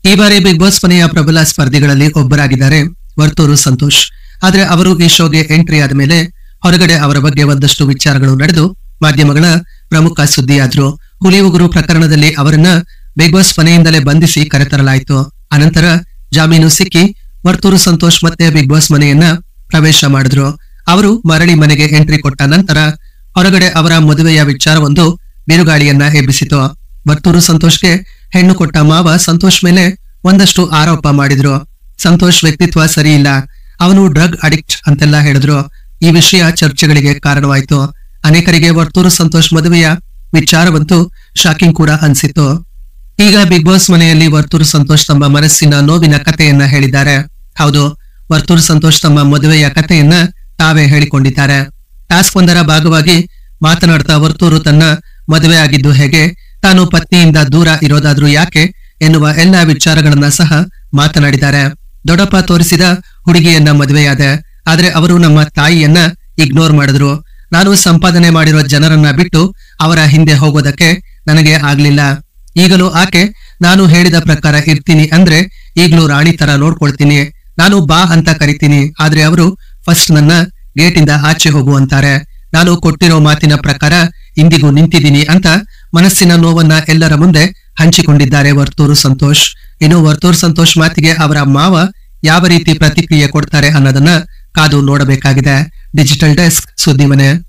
ಈ ಬಾರಿ big boss ಮನೆಯ ಪ್ರಬಲ ಸ್ಪರ್ಧಿಗಳಲ್ಲಿ ಒಬ್ಬರಾಗಿದ್ದಾರೆ ವರ್ತೂರು ಸಂತೋಷ್. ಆದ್ರೆ ಅವರು ಈ ಶೋಗೆ ಎಂಟ್ರಿ ಆದ ಮೇಲೆ ಹೊರಗಡೆ ಅವರ ಬಗ್ಗೆ ಒಂದಷ್ಟು ವಿಚಾರಗಳು ನಡೆದು ಮಾಧ್ಯಮಗಳ ಪ್ರಮುಖ ಸುದ್ದಿಯಾದ್ರು. ಹುಲಿ ಉಗುರು ಪ್ರಕರಣದಲ್ಲಿ ಅವರನ್ನ ಬಿಗ್ ಬಾಸ್ ಮನೆಯಿಂದಲೇ ಬಂಧಿಸಿ ಕರೆತರಲಾಯಿತು. ಅನಂತರ ಜಾಮೀನು ಸಿಕ್ಕಿ ವರ್ತೂರು ಸಂತೋಷ್ ಮತ್ತೆ ಬಿಗ್ ಬಾಸ್ ಮನೆಯನ್ನ ಪ್ರವೇಶ ಮಾಡಿದ್ರು. ಅವರು ಮರಳಿ ಮನೆಗೆ ಎಂಟ್ರಿ ಕೊಟ್ಟ ನಂತರ ಹೊರಗಡೆ ಅವರ ಮದುವೆಯ ವಿಚಾರವೊಂದು ಬಿರುಗಾಳಿಯನ್ನ ಎಬ್ಬಿಸಿತು. ವರ್ತೂರು ಸಂತೋಷ್ಗೆ ಹೆಣ್ಣು ಕೊಟ್ಟ ಮಾವ ಸಂತೋಷ್ ಮೇಲೆ ಒಂದಷ್ಟು ಆರೋಪ ಮಾಡಿದ್ರು. ಸಂತೋಷ್ ವ್ಯಕ್ತಿತ್ವ ಸರಿ ಇಲ್ಲ, ಅವನು ಡ್ರಗ್ ಅಡಿಕ್ಟ್ ಅಂತೆಲ್ಲ ಹೇಳಿದ್ರು. ಈ ವಿಷಯ ಚರ್ಚೆಗಳಿಗೆ ಕಾರಣವಾಯಿತು. ಅನೇಕರಿಗೆ ವರ್ತೂರು ಸಂತೋಷ್ ಮದುವೆಯ ವಿಚಾರವಂತೂ ಶಾಕಿಂಗ್ ಕೂಡ ಅನ್ಸಿತ್ತು. ಈಗ ಬಿಗ್ ಬಾಸ್ ಮನೆಯಲ್ಲಿ ವರ್ತೂರು ಸಂತೋಷ್ ತಮ್ಮ ಮನಸ್ಸಿನ ನೋವಿನ ಕಥೆಯನ್ನ ಹೇಳಿದ್ದಾರೆ. ಹೌದು, ವರ್ತೂರು ಸಂತೋಷ್ ತಮ್ಮ ಮದುವೆಯ ಕಥೆಯನ್ನ ತಾವೇ ಹೇಳಿಕೊಂಡಿದ್ದಾರೆ. ಟಾಸ್ಕ್ ಒಂದರ ಭಾಗವಾಗಿ ಮಾತನಾಡ್ತಾ ವರ್ತೂರು ತನ್ನ ಮದುವೆ ಆಗಿದ್ದು ಹೇಗೆ, ತಾನು ಪತ್ನಿಯಿಂದ ದೂರ ಇರೋದಾದ್ರೂ ಯಾಕೆ ಎನ್ನುವ ಎಲ್ಲಾ ವಿಚಾರಗಳನ್ನ ಸಹ ಮಾತನಾಡಿದ್ದಾರೆ. ದೊಡ್ಡಪ್ಪ ತೋರಿಸಿದ ಹುಡುಗಿಯನ್ನ ಮದುವೆಯಾದೆ, ಆದ್ರೆ ಅವರು ನಮ್ಮ ತಾಯಿಯನ್ನ ಇಗ್ನೋರ್ ಮಾಡಿದ್ರು. ನಾನು ಸಂಪಾದನೆ ಮಾಡಿರೋ ಜನರನ್ನ ಬಿಟ್ಟು ಅವರ ಹಿಂದೆ ಹೋಗೋದಕ್ಕೆ ನನಗೆ ಆಗ್ಲಿಲ್ಲ. ಈಗಲೂ ಆಕೆ ನಾನು ಹೇಳಿದ ಪ್ರಕಾರ ಇರ್ತೀನಿ ಅಂದ್ರೆ ಈಗ್ಲೂ ರಾಣಿ ತರ ನೋಡ್ಕೊಳ್ತೀನಿ, ನಾನು ಬಾ ಅಂತ ಕರಿತೀನಿ, ಆದ್ರೆ ಅವರು ಫಸ್ಟ್ ನನ್ನ ಗೇಟಿಂದ ಆಚೆ ಹೋಗು ಅಂತಾರೆ. ನಾನು ಕೊಟ್ಟಿರೋ ಮಾತಿನ ಪ್ರಕಾರ ಇಂದಿಗೂ ನಿಂತಿದ್ದೀನಿ ಅಂತ ಮನಸ್ಸಿನ ನೋವನ್ನ ಎಲ್ಲರ ಮುಂದೆ ಹಂಚಿಕೊಂಡಿದ್ದಾರೆ ವರ್ತೂರು ಸಂತೋಷ್. ಇನ್ನು ವರ್ತೂರು ಸಂತೋಷ್ ಮಾತಿಗೆ ಅವರ ಮಾವ ಯಾವ ರೀತಿ ಪ್ರತಿಕ್ರಿಯೆ ಕೊಡ್ತಾರೆ ಅನ್ನೋದನ್ನ ಕಾದು ನೋಡಬೇಕಾಗಿದೆ. ಡಿಜಿಟಲ್ ಡೆಸ್ಕ್ ಸುದ್ದಿ ಮನೆ.